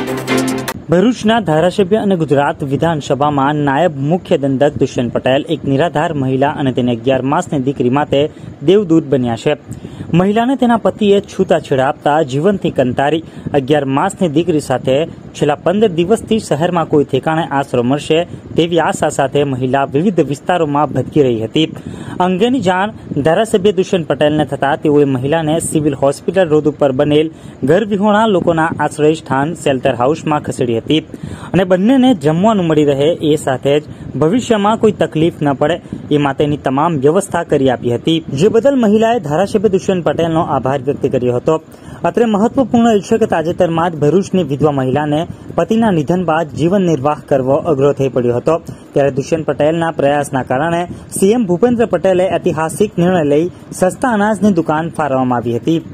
ભરૂચના ધારાસભ્ય અને ગુજરાત વિધાનસભામાં નાયબ મુખ્ય દંડક દુષ્યંત પટેલ એક નિરાધાર મહિલા અને તેની 11 માસની દીકરી માટે દેવદૂત બન્યા છે। મહિલાને તેના પતિએ છૂટાછેડા આપતા જીવનથી કંટાળી 11 માસની દીકરી સાથે છેલ્લા 15 દિવસથી શહેરમાં કોઈ ઠેકાણે આશરો મળશે તેવી આશા સાથે મહિલા વિવિધ વિસ્તારોમાં ભટકી રહી હતી। અંગેની જાણ ધારાસભ્ય દુષ્યંત પટેલને થતાં તેઓએ મહિલાને સિવિલ હોસ્પિટલ રોડ ઉપર બનેલ ઘરવિહોણા લોકોના આશ્રય સ્થાન શેલ્ટર હાઉસમાં ખસેડી હતી અને બંનેને જમવાનું મળી રહે એ સાથે જ ભવિષ્યમાં કોઈ તકલીફ ન પડે એ માટેની તમામ વ્યવસ્થા કરી આપી હતી, જે બદલ મહિલાએ ધારાસભ્ય દુષ્યંત પટેલનો આભાર વ્યક્ત કર્યો હતો। અત્રે મહત્વપૂર્ણ એ છે કે તાજેતરમાં જ ભરૂચની વિધવા મહિલાને પતિના નિધન બાદ જીવન નિર્વાહ કરવો અઘરો થઈ પડ્યો હતો, ત્યારે દુષ્યંત પટેલના પ્રયાસના કારણે સીએમ ભૂપેન્દ્ર પટેલે ઐતિહાસિક નિર્ણય લઈ સસ્તા અનાજની દુકાન ફાળવવામાં આવી હતી।